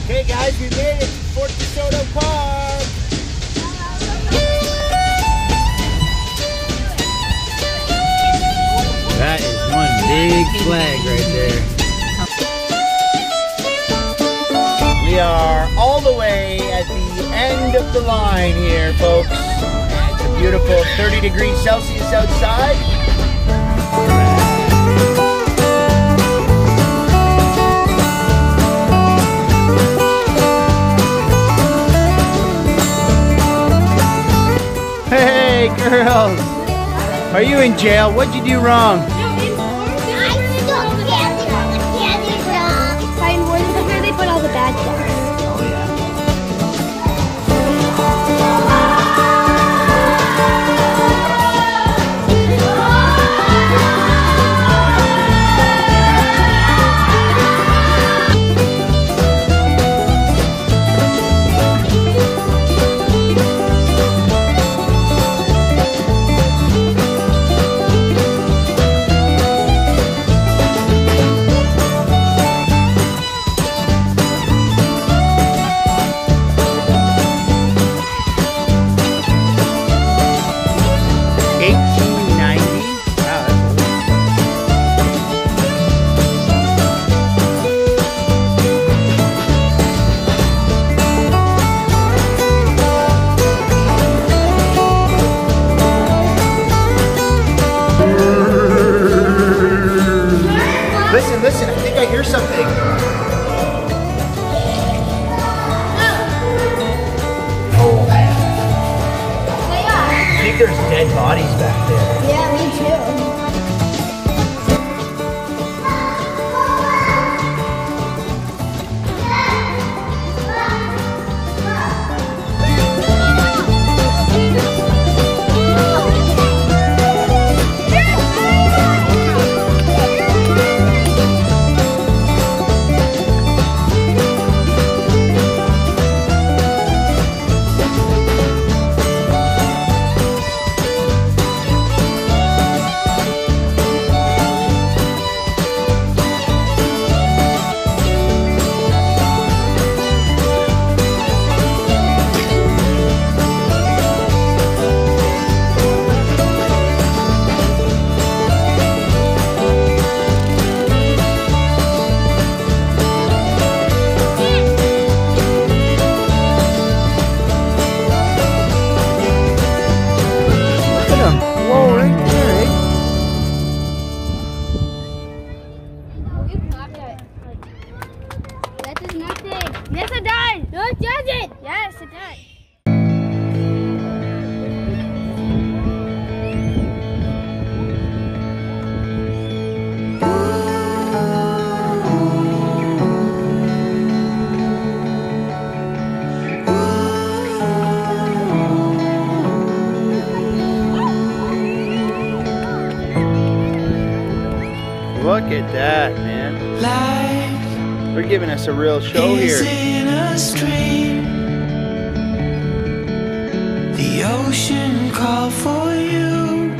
Okay guys, we made it to Fort DeSoto Park. That is one big flag right there. We are all the way at the end of the line here, folks. It's a beautiful 30 degrees Celsius outside. Hey girls, are you in jail? What'd you do wrong? They put all the bad stuff. Oh yeah. Listen, I think I hear something. Oh. I think there's dead bodies back there. Yeah, me too. Yes, it does. No, it doesn't. Yes, it does. Look at that, man. They're giving us a real show here. The ocean called for you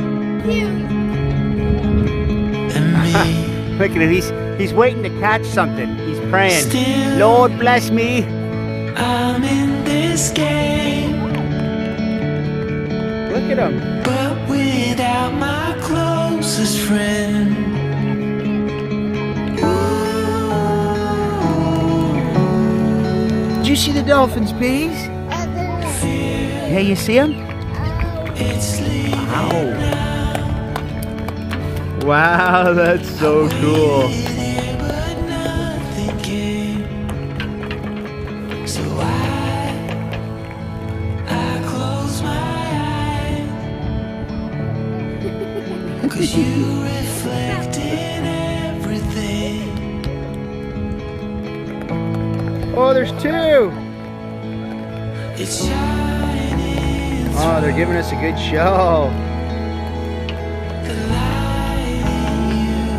and me. Look at him, he's waiting to catch something. He's praying. Lord bless me. I'm in this game. Look at him. But without my closest friend. Did you see the dolphins, bees? Yeah, you see them? Wow. Wow, that's so cool. So I close my eyes, 'cause you reflect in everything. Oh, there's two. It's shining. Oh, they're giving us a good show. The light in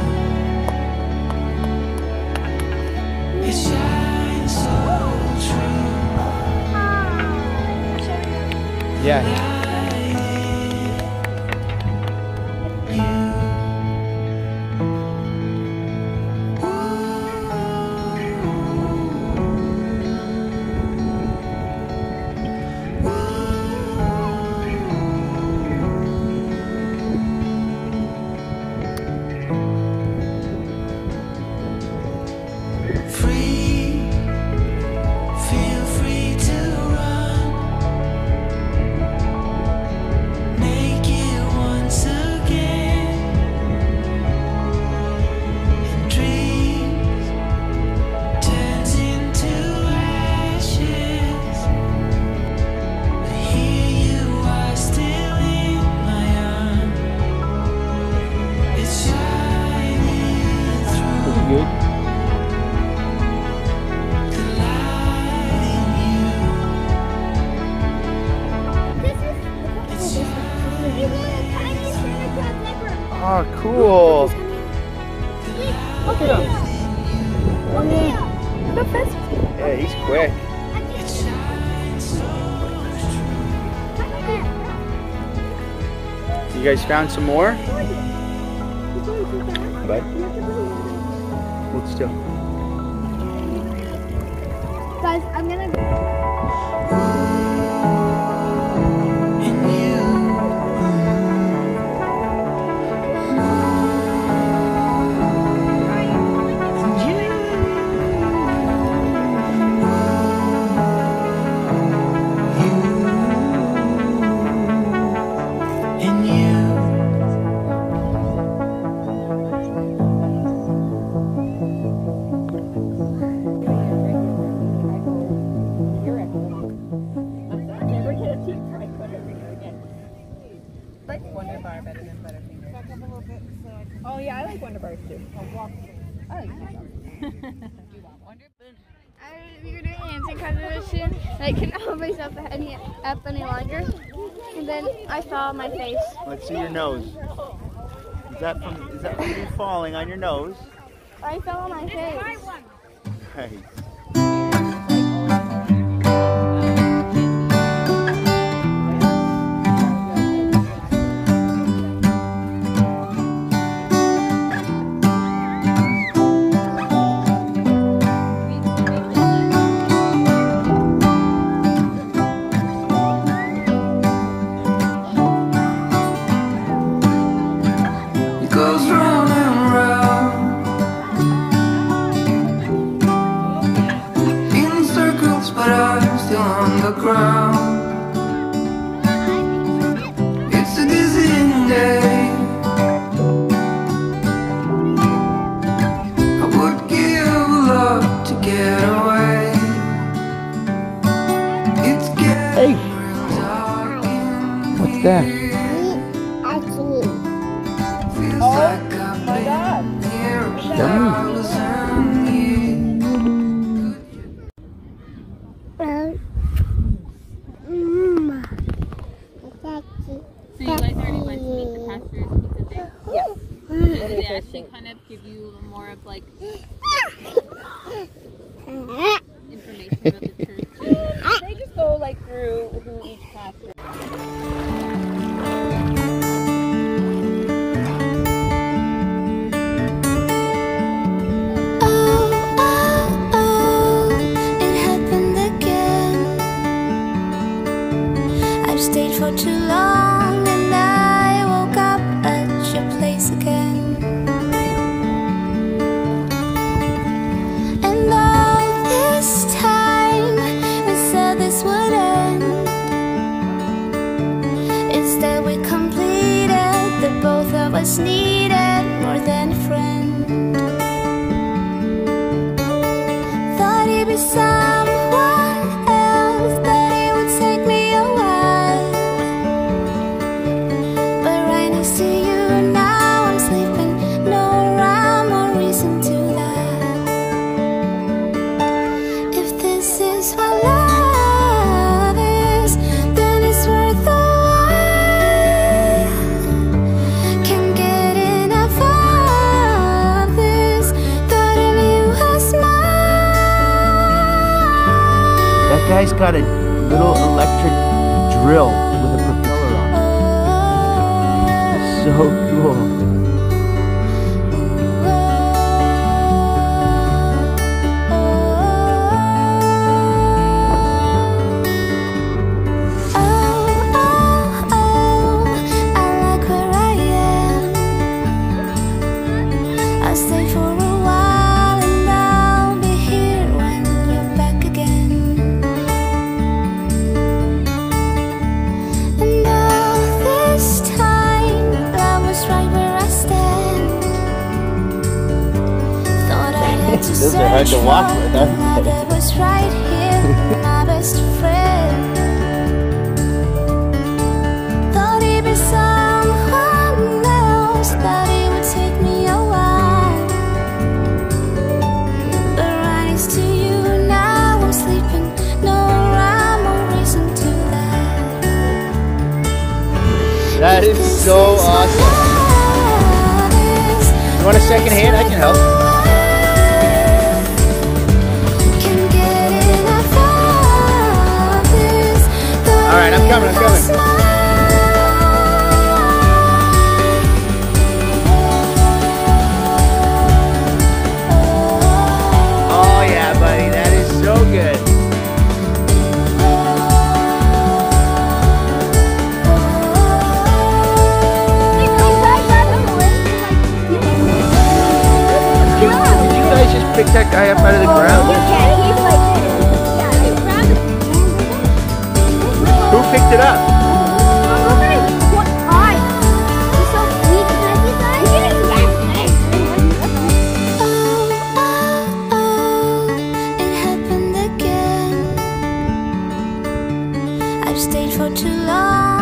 you. It shines so true. Yeah. cool. Look at him. Yeah, he's quick. You guys found some more? Bud? Hold still. Guys, I'm gonna go. Wonder Bar better than Butterfingers. Oh yeah, I like Wonder Bars too. I like We were doing a dancing competition. I couldn't hold myself up any longer, and then I fell on my face. Let's see your nose. Is that from you falling on your nose? I fell on my face. Nice. Goes round and round in circles, but I'm still on the ground. It's a dizzying day. I would give a lot to get away. It's getting real dark in What's that? here. Feels like I've been here a thousand So you guys already went to meet the pastors pizza thing? Yes. Did they actually kind of give you a little more of like information about the church? They just go like through who each pastor. Stayed for too long and I woke up at your place again. And all this time we said this would end. Instead we completed that both of us needed more than a friend. Thought he'd be someone else, that he would take me away. That guy's got a little electric drill with a propeller on it. So cool. Those are hard to walk with, aren't they? That was right here, my best friend. Thought he'd be someone else, that he would take me a while. But right next to you now I'm sleeping. No rhyme or reason to that. That is so awesome. want a second hand? I can help. All right, I'm coming. Oh yeah, buddy, that is so good. Did you guys just pick that guy up out of the ground? Who picked it up? It happened again. I've stayed for too long.